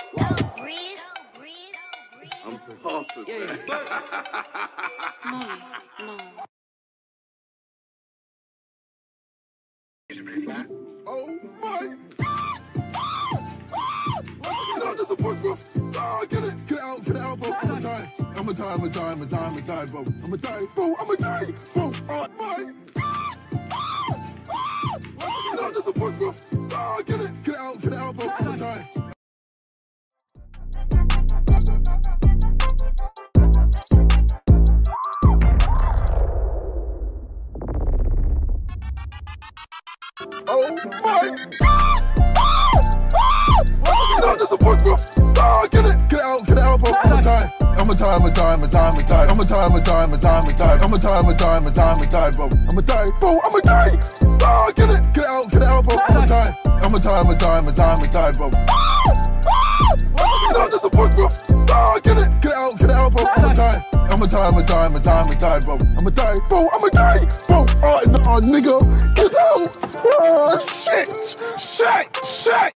I'm popping. Oh my! No, there's a push, bro. Oh, get it out, bro. I'ma die, bro. I'ma die, bro. I'ma die, bro. Oh my! No, there's a push, bro. Oh, get it out, bro. I'ma die. Oh my! No, there's a push, bro. Oh, get out, bro. I'ma die, bro. I'ma die, bro. I'ma die, Oh, get out, bro. I'ma die. I'ma die, bro. No, there's a push, bro. Oh, get out, bro. I'ma die. I'ma die, bro. I'ma die, bro. Oh, no, nigga, get out. Oh, shit.